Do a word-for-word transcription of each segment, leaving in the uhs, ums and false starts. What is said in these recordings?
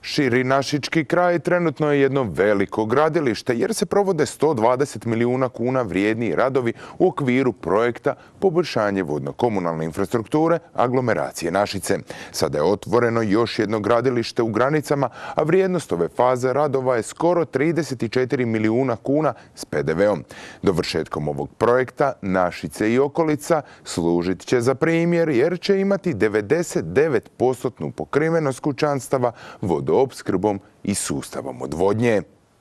Širi našički kraj trenutno je jedno veliko gradilište jer se provode sto dvadeset milijuna kuna vrijedni radovi u okviru projekta poboljšanje vodno-komunalne infrastrukture aglomeracije Našice. Sada je otvoreno još jedno gradilište u Granicama, a vrijednost ove faze radova je skoro trideset četiri milijuna kuna s pe de veom. Dovršetkom ovog projekta Našice i okolica služit će za primjer jer će imati devedeset devet posto pokrivenost kućanstava vodoopskrbom i sustavom odvodnje.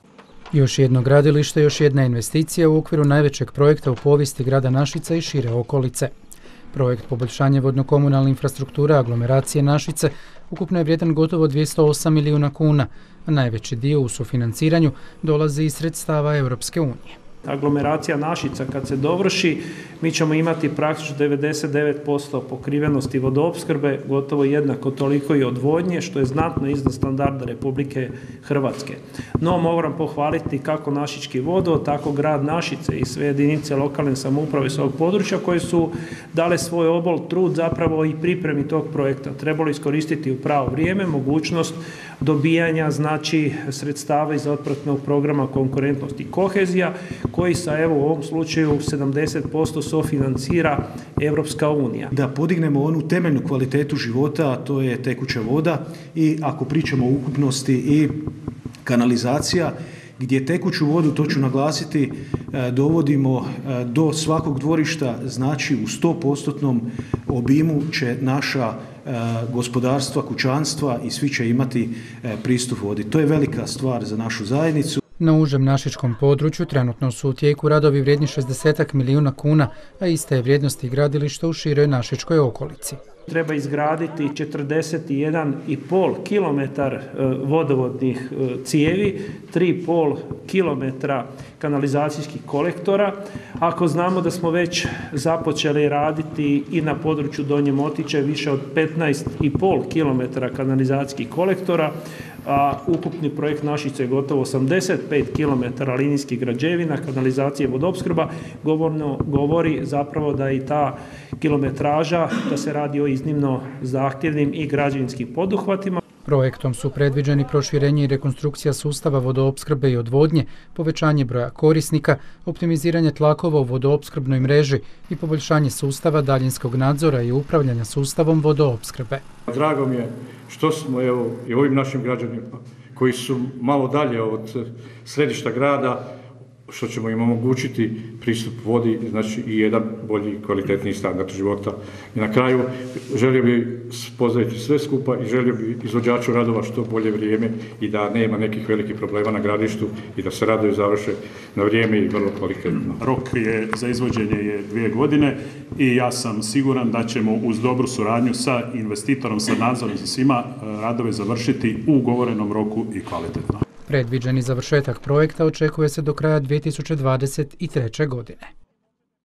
Još jedno gradilište, još jedna investicija u okviru najvećeg projekta u povijesti grada Našica i šire okolice. Projekt poboljšanje vodno-komunalne infrastrukture aglomeracije Našice ukupno je vrijedan gotovo dvjesto osam milijuna kuna, a najveći dio u sufinanciranju dolazi iz sredstava Europske unije. Aglomeracija Našica kad se dovrši, mi ćemo imati praktično devedeset devet posto pokrivenosti vodoopskrbe, gotovo jednako toliko i odvodnje, što je znatno iznad standarda Republike Hrvatske. No, moram pohvaliti kako Našički vodovod, tako grad Našice i sve jedinice lokalne samouprave s ovog područja koje su dale svoj obol, trud zapravo i pripremi tog projekta. Trebalo iskoristiti u pravo vrijeme mogućnost dobijanja znači sredstava iz operativnog programa konkurentnost i kohezija, koji sa evo u ovom slučaju sedamdeset posto sofinancira Europska unija. Da podignemo onu temeljnu kvalitetu života, a to je tekuća voda, i ako pričamo o ukupnosti i kanalizacija, gdje tekuću vodu, to ću naglasiti, dovodimo do svakog dvorišta, znači u sto posto obimu će naša gospodarstva, kućanstva i svi će imati pristup vodi. To je velika stvar za našu zajednicu. Na užem našičkom području trenutno su u tijeku radovi vrijedni šezdeset milijuna kuna, a ista je vrijednost i gradilišta u široj našičkoj okolici. Treba izgraditi četrdeset jedan i pol kilometar vodovodnih cijevi, tri i pol kilometra kanalizacijskih kolektora. Ako znamo da smo već započeli raditi i na području Donje Motiče više od petnaest i pol kilometara kanalizacijskih kolektora, a ukupni projekt Našice je gotovo osamdeset pet kilometara linijskih građevina, kanalizacije, vodoopskrba, govorno, govori zapravo da i ta kilometraža, da se radi o iznimno zahtjevnim i građevinskim poduhvatima. Projektom su predviđeni proširenje i rekonstrukcija sustava vodoopskrbe i odvodnje, povećanje broja korisnika, optimiziranje tlakova u vodoopskrbnoj mreži i poboljšanje sustava daljinskog nadzora i upravljanja sustavom vodoopskrbe. Drago mi je što smo evo, i ovim našim građanima koji su malo dalje od središta grada, što ćemo im omogućiti pristup vodi, znači i jedan bolji, kvalitetniji standard života. I na kraju želio bih pozdraviti sve skupa i želio bih izvođaču radova što bolje vrijeme i da nema nekih velikih problema na gradilištu i da se radovi završe na vrijeme i vrlo kvalitetno. Rok je za izvođenje je dvije godine i ja sam siguran da ćemo uz dobru suradnju sa investitorom, sa nadzorom za svima radove završiti u ugovorenom roku i kvalitetno. Predviđeni završetak projekta očekuje se do kraja dvije tisuće dvadeset treće. godine.